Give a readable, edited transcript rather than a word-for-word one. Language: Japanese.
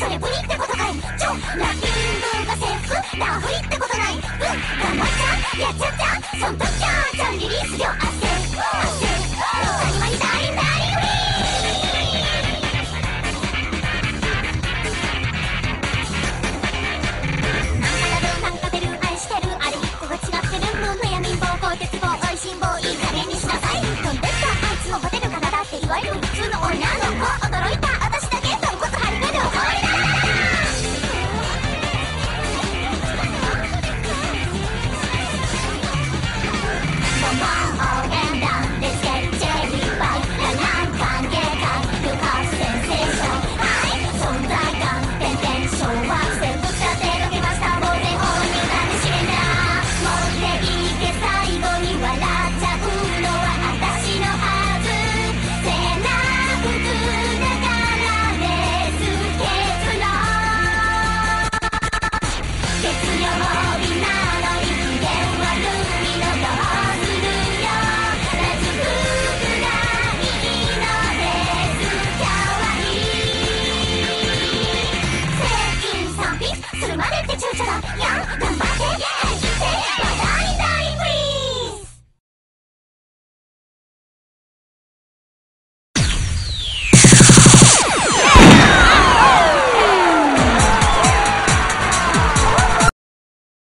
それプリってことかい。ラッキー文化制服ラフリってことない。頑張っちゃやっちゃったそんときゃちゃんリリースよ汗汗